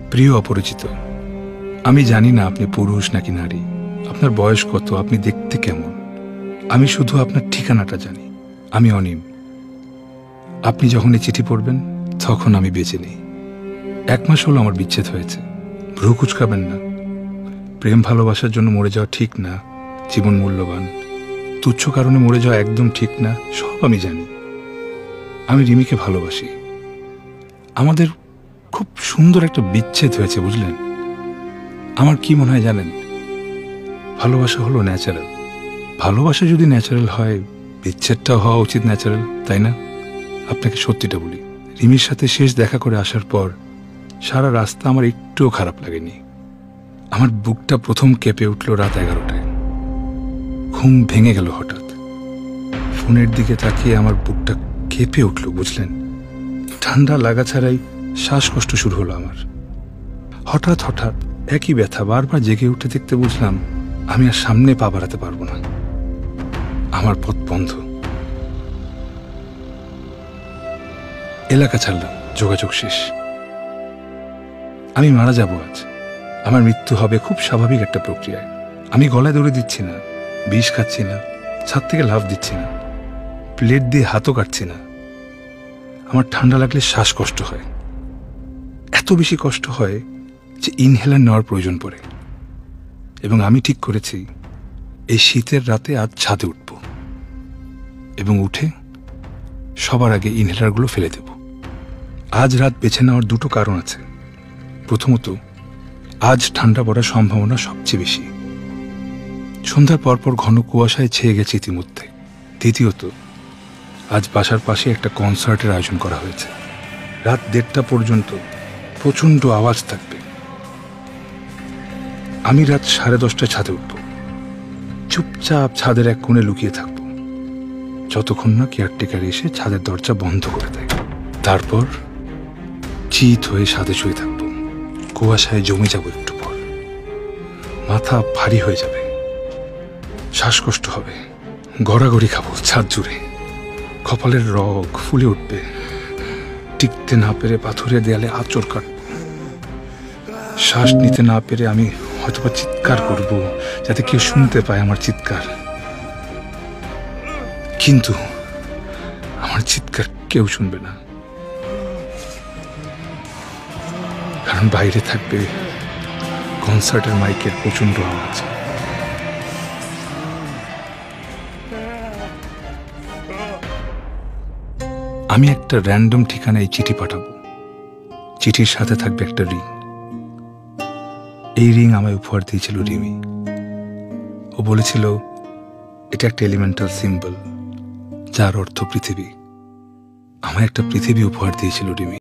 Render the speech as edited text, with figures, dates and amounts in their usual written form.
প্রিয় অপরিচিত, আমি জানি না আপনি পুরুষ নাকি নারী, আপনার বয়স কত, আপনি দেখতে কেমন। আমি শুধু আপনার ঠিকানাটা জানি। আমি অনিম। আপনি যখন এই চিঠি পড়বেন তখন আমি বেঁচে নেই। 1 মাস হলো আমার বিচ্ছেদ হয়েছে। ভ্রু কুচকাবেন না। প্রেম ভালোবাসার জন্য মরে যাওয়া ঠিক না, জীবন মূল্যবান। তুচ্ছ কারণে মরে যাওয়া একদম ঠিক না, সব আমি জানি। আমি রিমিকে ভালোবাসি। আমাদের খুব সুন্দর একটা বিচ্ছেদ হয়েছে, বুঝলেন? আমার কি মনে হয় জানেন, ভালোবাসা হলো ন্যাচারাল। ভালোবাসা যদি ন্যাচারাল হয়, বিচ্ছেদটাও হওয়া উচিত ন্যাচারাল, তাই না? আপনাকে সত্যিটা বলি, রিমির সাথে শেষ দেখা করে আসার পর সারা রাস্তা আমার একটুও খারাপ লাগেনি। আমার বুকটা প্রথম কেঁপে উঠল রাত 11টায়। ঘুম ভেঙে গেল হঠাৎ। ফোনের দিকে তাকিয়ে আমার বুকটা কেঁপে উঠল, বুঝলেন? ঠান্ডা লাগা ছাড়াই শ্বাসকষ্ট শুরু হলো আমার। হঠাৎ হঠাৎ একই ব্যথা বারবার জেগে উঠে দেখতে বুঝলাম আমি আর সামনে পা বাড়াতে পারবো না। আমার পথ বন্ধ। এলাকা ছাড়লাম, যোগাযোগ শেষ। আমি মারা যাব আজ। আমার মৃত্যু হবে খুব স্বাভাবিক একটা প্রক্রিয়ায়। আমি গলায় দড়ি দিচ্ছি না, বিষ খাচ্ছি না, ছাদ থেকে লাফ দিচ্ছি না, প্লেট দিয়ে হাতও কাটছি না। আমার ঠান্ডা লাগলে শ্বাসকষ্ট হয়, এত বেশি কষ্ট হয় যে ইনহেলার নেওয়ার প্রয়োজন পড়ে। এবং আমি ঠিক করেছি এই শীতের রাতে আজ ছাদে উঠব এবং উঠে সবার আগে ইনহেলারগুলো ফেলে দেব। আজ রাত বেছে নেওয়ার 2টো কারণ আছে। প্রথমত, আজ ঠান্ডা পড়ার সম্ভাবনা সবচেয়ে বেশি। সন্ধ্যার পরপর ঘন কুয়াশায় ছেয়ে গেছে ইতিমধ্যে। দ্বিতীয়ত, আজ বাসার পাশে একটা কনসার্টের আয়োজন করা হয়েছে। রাত 1:30টা পর্যন্ত প্রচণ্ড আওয়াজ থাকবে। আমি রাত 10:30টায় ছাদে উঠব। চুপচাপ ছাদের এক কোণে লুকিয়ে থাকব যতক্ষণ না কেয়ারটেকার এসে ছাদের দরজা বন্ধ করে দেয়। তারপর চিত হয়ে ছাদে শুয়ে থাকব। কুয়াশায় জমে যাব একটু পর। মাথা ভারী হয়ে যাবে, শ্বাসকষ্ট হবে, গড়াগড়ি খাবো ছাদ জুড়ে। কপালের রগ ফুলে উঠবে। টিকতে না পেরে পাথরের দেয়ালে আঁচড় কাটব। শ্বাস নিতে না পেরে আমি হয়তোবা চিৎকার করব, যাতে কেউ শুনতে পায় আমার চিৎকার। কিন্তু আমার চিৎকার কেউ শুনবে না, কারণ বাইরে থাকবে কনসার্টের মাইকের প্রচন্ড আওয়াজ। আমি একটা র্যান্ডম ঠিকানায় চিঠি পাঠাবো। চিঠির সাথে থাকবে একটা রিং। এই রিং আমায় উপহার দিয়েছিল রিমি। ও বলেছিল এটা একটা এলিমেন্টাল সিম্বল, যার অর্থ পৃথিবী। আমায় একটা পৃথিবী উপহার দিয়েছিল রিমি।